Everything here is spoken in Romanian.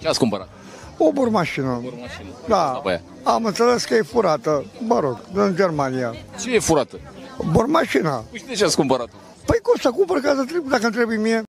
Ce ați cumpărat? O burmașină. Da, am înțeles că e furată, mă rog, în Germania. Ce e furată? Burmașina. Păi și de ce ați cumpărat-o? Păi cum să cumpăr dacă îmi trebuie mie?